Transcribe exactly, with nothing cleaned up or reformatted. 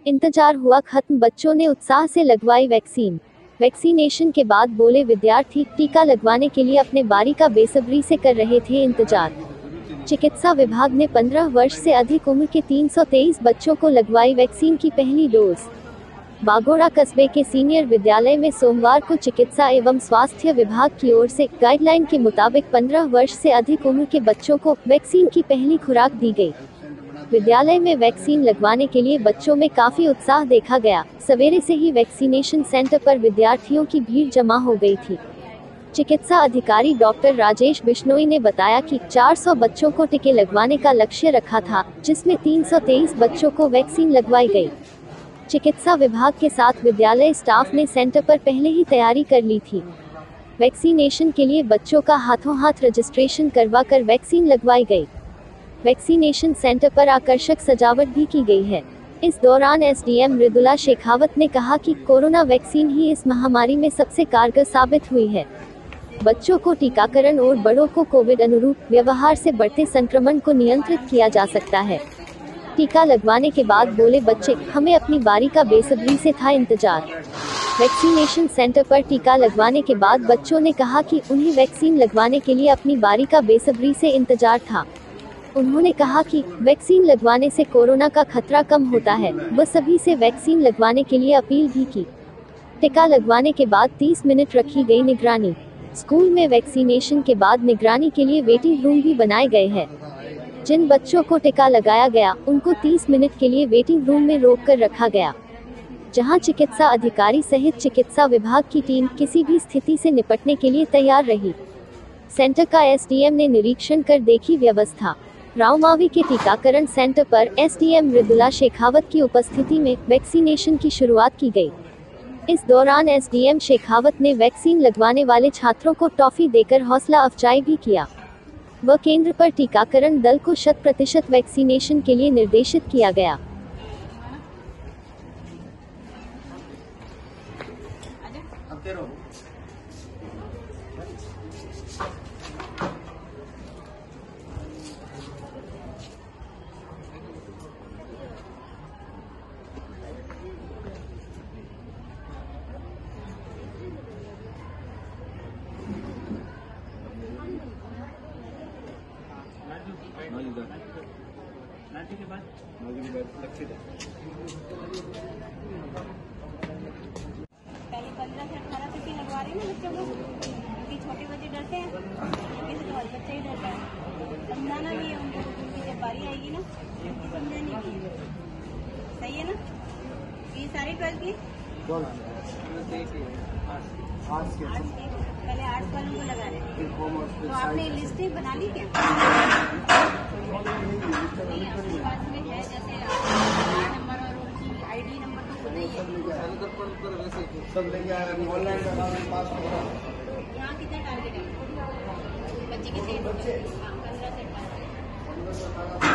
इंतजार हुआ खत्म, बच्चों ने उत्साह से लगवाई वैक्सीन। वैक्सीनेशन के बाद बोले विद्यार्थी, टीका लगवाने के लिए अपने बारी का बेसब्री से कर रहे थे इंतजार। चिकित्सा विभाग ने पंद्रह वर्ष से अधिक उम्र के तीन सौ तेईस बच्चों को लगवाई वैक्सीन की पहली डोज। बागोड़ा कस्बे के सीनियर विद्यालय में सोमवार को चिकित्सा एवं स्वास्थ्य विभाग की ओर से गाइडलाइन के मुताबिक पंद्रह वर्ष से अधिक उम्र के बच्चों को वैक्सीन की पहली खुराक दी गई। विद्यालय में वैक्सीन लगवाने के लिए बच्चों में काफी उत्साह देखा गया। सवेरे से ही वैक्सीनेशन सेंटर पर विद्यार्थियों की भीड़ जमा हो गई थी। चिकित्सा अधिकारी डॉक्टर राजेश बिश्नोई ने बताया कि चार सौ बच्चों को टीके लगवाने का लक्ष्य रखा था, जिसमें तीन सौ तेईस बच्चों को वैक्सीन लगवाई गई। चिकित्सा विभाग के साथ विद्यालय स्टाफ ने सेंटर पर पहले ही तैयारी कर ली थी। वैक्सीनेशन के लिए बच्चों का हाथों हाथ रजिस्ट्रेशन करवाकर वैक्सीन लगवाई गई। वैक्सीनेशन सेंटर पर आकर्षक सजावट भी की गई है। इस दौरान एसडीएम मृदुला शेखावत ने कहा कि कोरोना वैक्सीन ही इस महामारी में सबसे कारगर साबित हुई है। बच्चों को टीकाकरण और बड़ों को कोविड अनुरूप व्यवहार से बढ़ते संक्रमण को नियंत्रित किया जा सकता है। टीका लगवाने के बाद बोले बच्चे, हमें अपनी बारी का बेसब्री से था इंतजार। वैक्सीनेशन सेंटर पर टीका लगवाने के बाद बच्चों ने कहा कि उन्हें वैक्सीन लगवाने के लिए अपनी बारी का बेसब्री से इंतजार था। उन्होंने कहा कि वैक्सीन लगवाने से कोरोना का खतरा कम होता है। वह सभी से वैक्सीन लगवाने के लिए अपील भी की। टीका लगवाने के बाद तीस मिनट रखी गई निगरानी। स्कूल में वैक्सीनेशन के बाद निगरानी के लिए वेटिंग रूम भी बनाए गए हैं। जिन बच्चों को टीका लगाया गया, उनको तीस मिनट के लिए वेटिंग रूम में रोक कर रखा गया, जहां चिकित्सा अधिकारी सहित चिकित्सा विभाग की टीम किसी भी स्थिति से निपटने के लिए तैयार रही। सेंटर का एसडीएम ने निरीक्षण कर देखी व्यवस्था। रावमावी के टीकाकरण सेंटर पर एसडीएम मृदुला शेखावत की उपस्थिति में वैक्सीनेशन की शुरुआत की गई। इस दौरान एसडीएम शेखावत ने वैक्सीन लगवाने वाले छात्रों को टॉफी देकर हौसला अफजाई भी किया। वह केंद्र पर टीकाकरण दल को शत प्रतिशत वैक्सीनेशन के लिए निर्देशित किया गया। नाटी के बाद नाटी के बाद लक्षित है। पहले पंद्रह से अठारह तक की लगवा रही है बच्चों को, क्योंकि छोटे बच्चे डरते हैं, इनके से तो हर बच्चा ही डरता है। समझाना भी है उनको, क्योंकि जब बारी आएगी ना उनकी समझाने की। सही है ना? ये सारी ट्वेल्थ की आर्ट्स के पहले आर्ट्स वालों को लगा रहे थे, तो आपने लिस्टें बना ली क्या? नहीं, अपने पास में है, जैसे आधार नंबर और उनकी आईडी नंबर तो खुद ही है। यहाँ कितना टारगेट है बच्चे के? हाँ, पंद्रह से अठारह।